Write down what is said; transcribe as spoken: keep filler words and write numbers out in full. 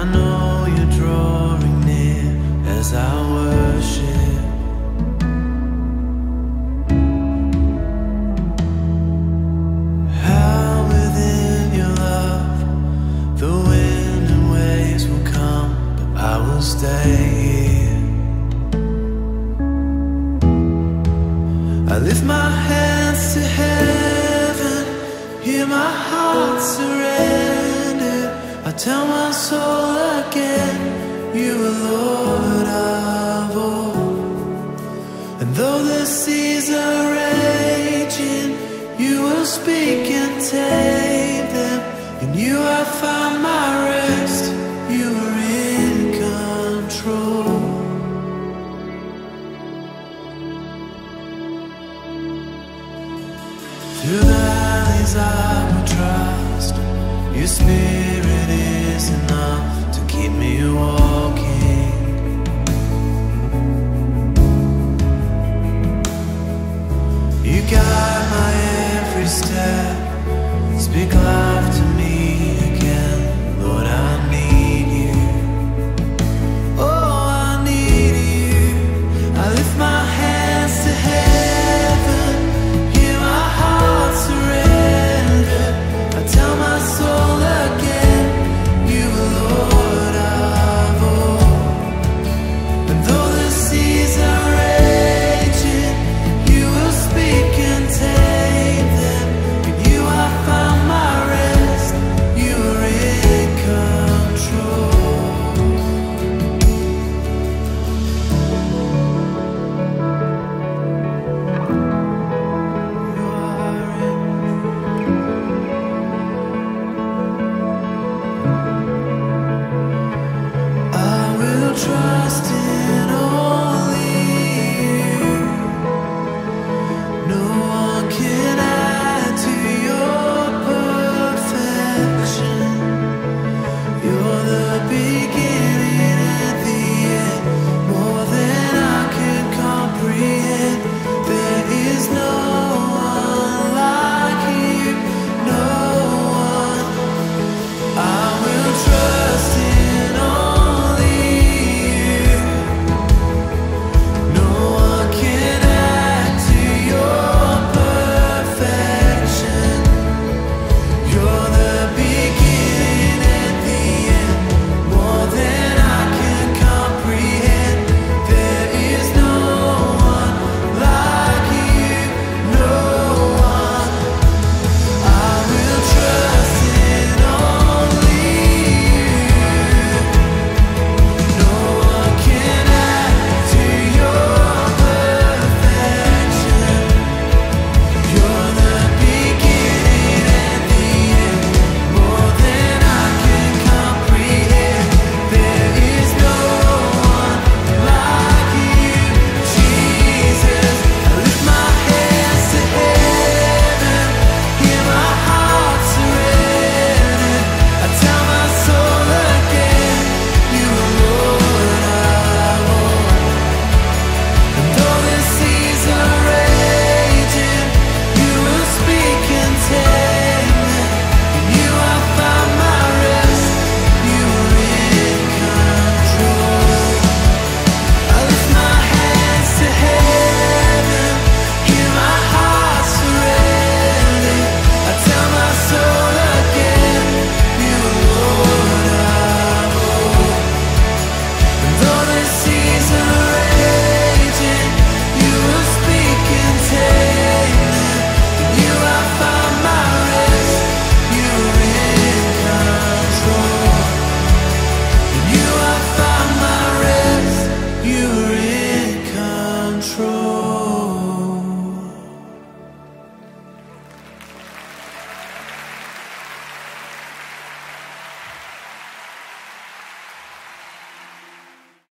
I know you're drawing near as I worship. How within your love the wind and waves will come, but I will stay here. I lift my hands to heaven, hear my heart surrender. I tell my soul again, you are Lord of all. And though the seas are raging, you will speak and tame them. In you I find my rest, you are in control. Through valleys I will trust, your spirit